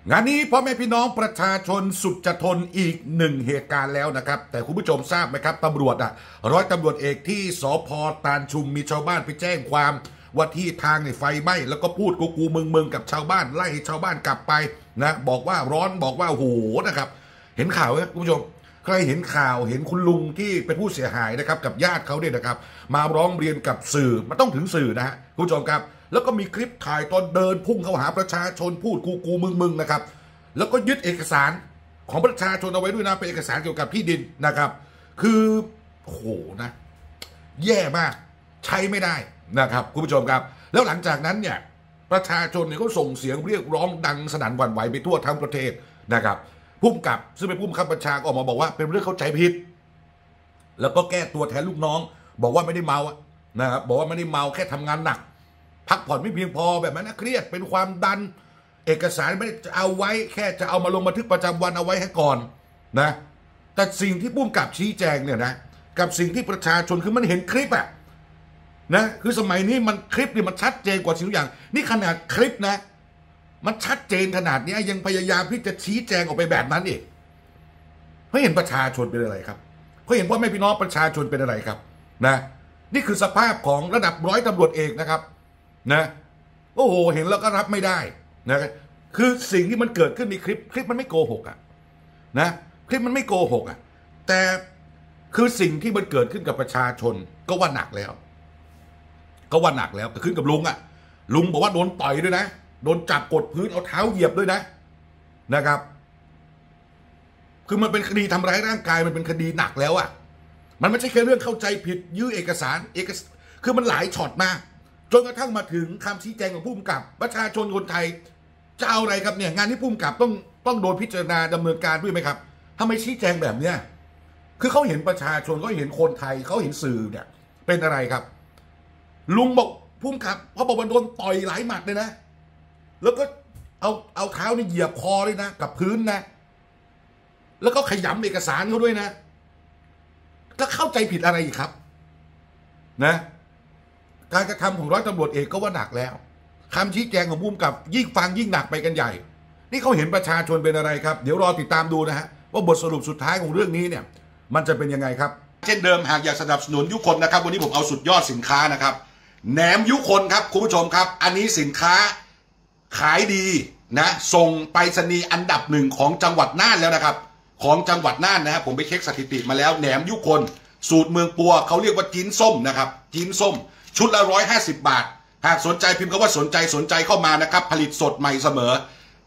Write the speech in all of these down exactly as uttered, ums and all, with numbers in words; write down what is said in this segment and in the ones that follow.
งานนี้พ่อแม่พี่น้องประชาชนสุดจะทนอีกหนึ่งเหตุการณ์แล้วนะครับแต่คุณผู้ชมทราบไหมครับตำรวจอ่ะร้อยตำรวจเอกที่สภ.ตาลชุมมีชาวบ้านไปแจ้งความว่าที่ทางในไฟไหม้แล้วก็พูดกูกูมึงมึงกับชาวบ้านไล่ให้ชาวบ้านกลับไปนะบอกว่าร้อนบอกว่าโหนะครับเห็นข่าวไหมคุณผู้ชมใครเห็นข่าวเห็นคุณลุงที่เป็นผู้เสียหายนะครับกับญาติเขาเนี่ยนะครับมาร้องเรียนกับสื่อมันต้องถึงสื่อนะฮะคุณผู้ชมครับแล้วก็มีคลิปถ่ายตอนเดินพุ่งเข้าหาประชาชนพูดกูกูมึงมึงนะครับแล้วก็ยึดเอกสารของประชาชนเอาไว้ด้วยนะเป็นเอกสารเกี่ยวกับที่ดินนะครับคือโอ้โหนะแย่มากใช้ไม่ได้นะครับคุณผู้ชมครับแล้วหลังจากนั้นเนี่ยประชาชนเนี่ยก็ส่งเสียงเรียกร้องดังสนั่นหวั่นไหวไปทั่วทั้งประเทศนะครับผู้กำกับซึ่งเป็นผู้บังคับบัญชาออกมาบอกว่าเป็นเรื่องเข้าใจผิดแล้วก็แก้ตัวแทนลูกน้องบอกว่าไม่ได้เมาอะนะครับบอกว่าไม่ได้เมาแค่ทำงานหนักพักผ่อนไม่เพียงพอแบบนั้นนะเครียดเป็นความดันเอกสารไม่ได้จะเอาไว้แค่จะเอามาลงบันทึกประจำวันเอาไว้ให้ก่อนนะแต่สิ่งที่ผู้กำกับชี้แจงเนี่ยนะกับสิ่งที่ประชาชนคือมันเห็นคลิปอะนะคือสมัยนี้มันคลิปเนี่ยมันชัดเจนกว่าสิ่งทุกอย่างนี่ขนาดคลิปนะมันชัดเจนขนาดนี้ยังพยายามที่จะชี้แจงออกไปแบบนั้นอีกเพราะเห็นประชาชนเป็นอะไรครับเพราะเห็นว่าไม่พี่น้องประชาชนเป็นอะไรครับนะนี่คือสภาพของระดับร้อยตำรวจเอกนะครับนะโอ้โหเห็นแล้วก็รับไม่ได้นะคือสิ่งที่มันเกิดขึ้นในคลิปคลิปมันไม่โกหกอ่ะนะคลิปมันไม่โกหกอ่ะแต่คือสิ่งที่มันเกิดขึ้นกับประชาชนก็ว่าหนักแล้วก็ว่าหนักแล้วแต่ขึ้นกับลุงอ่ะลุงบอกว่าโดนต่อยด้วยนะโดนจับกดพื้นเอาเท้าเหยียบด้วยนะนะครับคือมันเป็นคดีทำร้ายร่างกายมันเป็นคดีหนักแล้วอ่ะมันไม่ใช่แค่เรื่องเข้าใจผิดยื้อเอกสารเอกคือมันหลายช็อตมากจนกระทั่งมาถึงคำชี้แจงของผู้กำกับประชาชนคนไทยจะเอาอะไรครับเนี่ยงานที่ผู้กำกับต้องต้องโดนพิจารณาดำเนินการด้วยไหมครับทำไมชี้แจงแบบเนี้ยคือเขาเห็นประชาชนเขาเห็นคนไทยเขาเห็นสื่อเนี่ยเป็นอะไรครับลุงบอกผู้กำกับเขาบอกว่าโดนต่อยหลายหมัดเลยนะแล้วก็เอาเอาเท้านี่เหยียบคอเลยนะกับพื้นนะแล้วก็ขยำเอกสารเขาด้วยนะก็เข้าใจผิดอะไรอีกครับนะการกระทำของร้อยตำรวจเอกก็ว่าหนักแล้วคำชี้แจงของผู้กำกับยิ่งฟังยิ่งหนักไปกันใหญ่นี่เขาเห็นประชาชนเป็นอะไรครับเดี๋ยวรอติดตามดูนะฮะว่าบทสรุปสุดท้ายของเรื่องนี้เนี่ยมันจะเป็นยังไงครับเช่นเดิมหากอยากสนับสนุนยุคนนะครับวันนี้ผมเอาสุดยอดสินค้านะครับแหนมยุคนครับคุณผู้ชมครับอันนี้สินค้าขายดีนะส่งไปรษณีย์อันดับหนึ่งของจังหวัดน่านแล้วนะครับของจังหวัดน่านนะครับผมไปเช็คสถิติมาแล้วแหนมยุคนสูตรเมืองปัวเขาเรียกว่าจิ้นส้มนะครับจิ้นส้มชุดละร้อยห้าสิบบาทหากสนใจพิมพ์คำว่าสนใจสนใจเข้ามานะครับผลิตสดใหม่เสมอ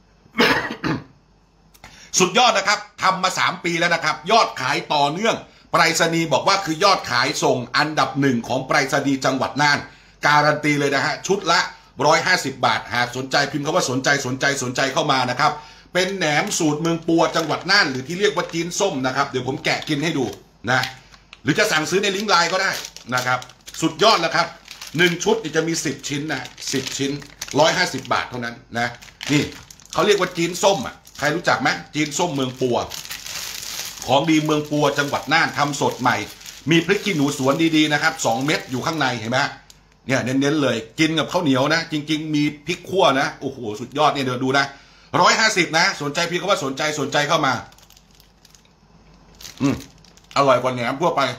สุดยอดนะครับทำมาสามปีแล้วนะครับยอดขายต่อเนื่องไปรษณีย์บอกว่าคือยอดขายส่งอันดับหนึ่งของไปรษณีย์จังหวัดน่านการันตีเลยนะฮะชุดละร้อยห้าสิบบาทหากสนใจพิมพ์คำว่าสนใจสนใจสนใจเข้ามานะครับเป็นแหนมสูตรเมืองปัวจังหวัดน่านหรือที่เรียกว่าจีนส้มนะครับเดี๋ยวผมแกะกินให้ดูนะหรือจะสั่งซื้อในลิงก์ไลน์ก็ได้นะครับสุดยอดแล้วครับหนึ่งชุดจะมีสิบชิ้นนะสิบชิ้นร้อยห้าสิบบาทเท่านั้นนะนี่เขาเรียกว่าจีนส้มอ่ะใครรู้จักไหมจีนส้มเมืองปัวของดีเมืองปัวจังหวัดน่านทำสดใหม่มีพริกขี้หนูสวนดีๆนะครับสองเม็ดอยู่ข้างในเห็นไหมเนี่ยเน้นๆเลยกินกับข้าวเหนียวนะจริงๆมีพริกขั่วนะโอ้โหสุดยอดเนี่ยเดี๋ยวดูนะร้อยห้าสิบนะสนใจพี่ก็ว่าสนใจสนใจเข้ามาอืมอร่อยกว่าแหนมทั่วไป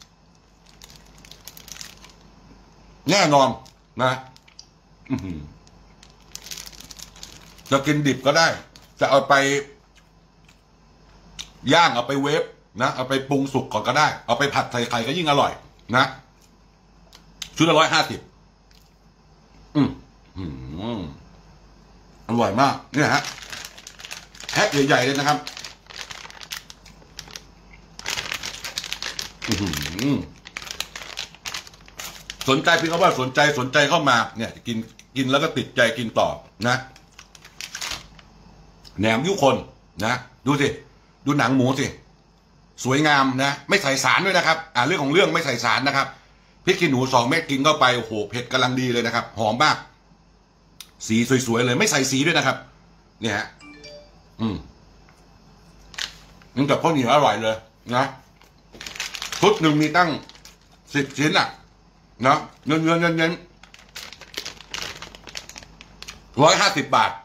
แน่นอนนะจะกินดิบก็ได้จะเอาไปย่างเอาไปเวฟนะเอาไปปรุงสุกก่อนก็ได้เอาไปผัดใส่ไข่ก็ยิ่งอร่อยนะชุดละร้อยห้าสิบอืมอืมอร่อยมากเนี่ยฮะแพ็คใหญ่ๆเลยนะครับอืมสนใจพี่เขาว่าสนใจสนใจเข้ามาเนี่ยกินกินแล้วก็ติดใจกินต่อนะแหนมยุคนนะดูสิดูหนังหมูสิสวยงามนะไม่ใส่สารด้วยนะครับอ่าเรื่องของเรื่องไม่ใส่สารนะครับพริกขี้หนูสองเม็ดกินเข้าไปโอ้โหเผ็ดกำลังดีเลยนะครับหอมมากสีสวยๆเลยไม่ใส่สีด้วยนะครับเนี่ยฮะอืมนี่กับข้าวเหนียวอร่อยเลยนะชุดหนึ่งมีตั้งสิบชิ้นอ่ะนะเงินเงินเงินเงินร้อยห้าสิบบาท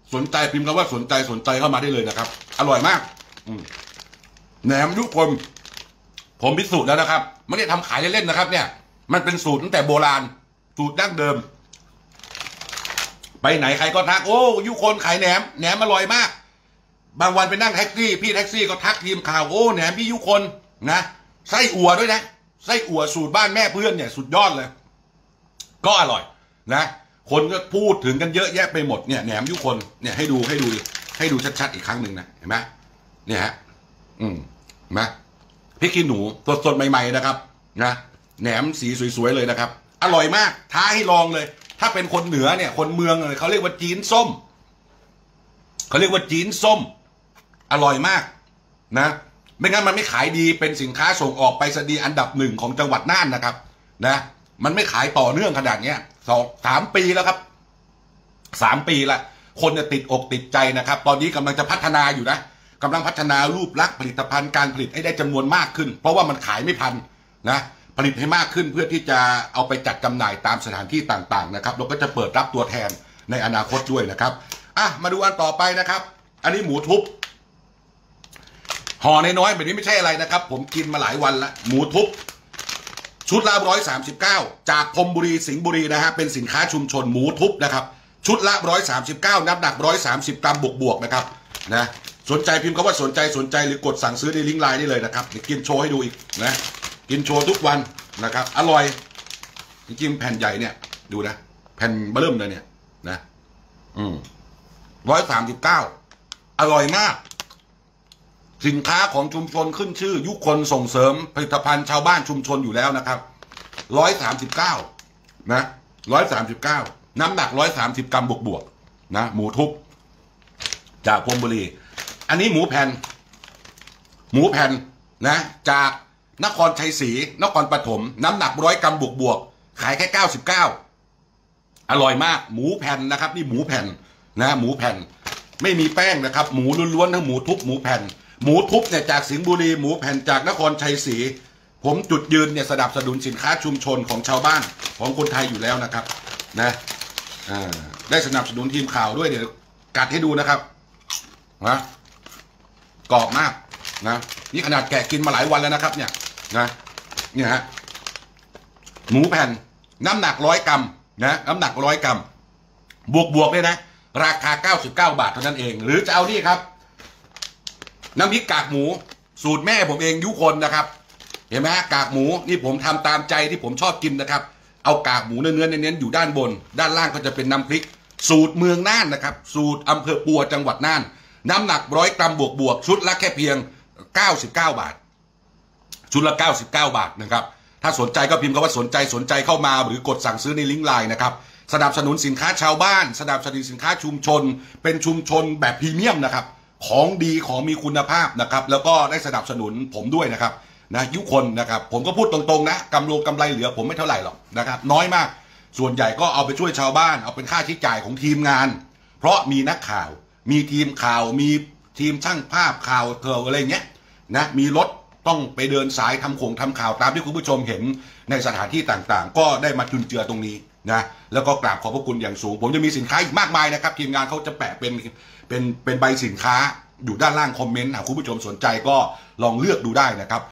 สนใจพิมพ์คำว่าสนใจสนใจเข้ามาได้เลยนะครับอร่อยมากอืมแหนมยุคนผมพิสูจน์แล้วนะครับไม่ได้ทำขายเล่นๆนะครับเนี่ยมันเป็นสูตรตั้งแต่โบราณสูตรดั้งเดิมไปไหนใครก็ทักโอ้ยุคนขายแหนมแหนมอร่อยมากบางวันไปนั่งแท็กซี่พี่แท็กซี่ก็ทักทีมข่าวโอ้แหนมพี่ยุคนนะไส้อั่วด้วยนะไส้อั่วสูตรบ้านแม่เพื่อนเนี่ยสุดยอดเลยก็อร่อยนะคนก็พูดถึงกันเยอะแยะไปหมดเนี่ยแหนมยุคนเนี่ยให้ดูให้ดูให้ดูชัดๆอีกครั้งหนึ่งนะเห็นไหมเนี่ยฮะอืมเห็นไหมพริกขี้หนูสดๆใหม่ๆนะครับนะแหนมสีสวยๆเลยนะครับอร่อยมากท้าให้ลองเลยถ้าเป็นคนเหนือเนี่ยคนเมืองเขาเรียกว่าจีนส้มเขาเรียกว่าจีนส้มอร่อยมากนะไม่งั้นมันไม่ขายดีเป็นสินค้าส่งออกไปสดีอันดับหนึ่งของจังหวัดน่านนะครับนะมันไม่ขายต่อเนื่องขนาดเนี้ยสองสามปีแล้วครับสามปีละคนจะติดอกติดใจนะครับตอนนี้กำลังจะพัฒนาอยู่นะกำลังพัฒนารูปลักษณ์ผลิตภัณฑ์การผลิตให้ได้จำนวนมากขึ้นเพราะว่ามันขายไม่ทันนะผลิตให้มากขึ้นเพื่อที่จะเอาไปจัดจำหน่ายตามสถานที่ต่างๆนะครับเราก็จะเปิดรับตัวแทนในอนาคตด้วยนะครับอ่ะมาดูอันต่อไปนะครับอันนี้หมูทุบห่อน้อยๆแบบนี้ไม่ใช่อะไรนะครับผมกินมาหลายวันละหมูทุบชุดละร้อยสามสิบเก้าจากพรมบุรีสิงห์บุรีนะฮะเป็นสินค้าชุมชนหมูทุบนะครับชุดละร้อยสามสิบเก้าน้ำหนักร้อยสามสิบกรัมบวกๆนะครับนะสนใจพิมพ์คำว่าสนใจสนใจหรือกดสั่งซื้อในลิงก์ไลน์ได้เลยนะครับเดี๋ยวกินโชว์ให้ดูอีกนะกินโชว์ทุกวันนะครับอร่อยจริงๆแผ่นใหญ่เนี่ยดูนะแผ่นเบิ่มเลยเนี่ยนะอืมร้อยสามสิบเก้าอร่อยมากสินค้าของชุมชนขึ้นชื่อยุคนส่งเสริมผลิตภัณฑ์ชาวบ้านชุมชนอยู่แล้วนะครับร้อยสามสิบเก้านะร้อยสามสิบเก้าน้ำหนักร้อยสามสิบกรัมบวกๆนะหมูทุบจากพรมบุรีอันนี้หมูแผ่นหมูแผ่นนะจากนครชัยศรีนครปฐมน้ำหนักร้อยกรัมบวกๆขายแค่เก้าสิบเก้าอร่อยมากหมูแผ่นนะครับนี่หมูแผ่นนะหมูแผ่นไม่มีแป้งนะครับหมูล้วนๆทั้งหมูทุบหมูแผ่นหมูทุบเนี่ยจากสิงห์บุรีหมูแผ่นจากนครชัยศรีผมจุดยืนเนี่ยสนับสนุนสินค้าชุมชนของชาวบ้านของคนไทยอยู่แล้วนะครับนะอ่าได้สนับสนุนทีมข่าวด้วยเดี๋ยวกัดให้ดูนะครับนะกรอบมากนะนี่ขนาดแกะกินมาหลายวันแล้วนะครับเนี่ยนะเนี่ยฮะหมูแผ่นน้ำหนักร้อยกรัมนะน้ำหนักร้อยกรัมบวกบวกเลยนะราคาเก้าสิบเก้าบาทเท่านั้นเองหรือจะเอานี่ครับน้ำพริกกากหมูสูตรแม่ผมเองยุคนนะครับเห็นไหมฮะกากหมูนี่ผมทำตามใจที่ผมชอบกินนะครับเอากากหมูเนื้อๆเน้นๆอยู่ด้านบนด้านล่างก็จะเป็นน้ำพริกสูตรเมืองน่านนะครับสูตรอำเภอปัวจังหวัดน่านน้ำหนักร้อยกรัมบวกบวกชุดละแค่เพียงเก้าสิบเก้าบาทชุดละเก้าสิบเก้าบาทนะครับถ้าสนใจก็พิมพ์คำว่าสนใจสนใจเข้ามาหรือกดสั่งซื้อในลิงก์ไลน์นะครับสนับสนุนสินค้าชาวบ้านสนับสนุนสินค้าชุมชนเป็นชุมชนแบบพรีเมียมนะครับของดีของมีคุณภาพนะครับแล้วก็ได้สนับสนุนผมด้วยนะครับนะยุคนนะครับผมก็พูดตรงๆนะกำไรกำไรเหลือผมไม่เท่าไหร่หรอกนะครับน้อยมากส่วนใหญ่ก็เอาไปช่วยชาวบ้านเอาเป็นค่าใช้จ่ายของทีมงานเพราะมีนักข่าวมีทีมข่าวมีทีมช่างภาพข่าวเธออะไรเงี้ยนะมีรถต้องไปเดินสายทำโขงทำข่าวตามที่คุณผู้ชมเห็นในสถานที่ต่างๆก็ได้มาจุนเจือตรงนี้นะแล้วก็กราบขอบพระคุณอย่างสูงผมจะมีสินค้าอีกมากมายนะครับทีมงานเขาจะแปะเป็นเป็นเป็นใบสินค้าอยู่ด้านล่างคอมเมนต์หากคุณผู้ชมสนใจก็ลองเลือกดูได้นะครับ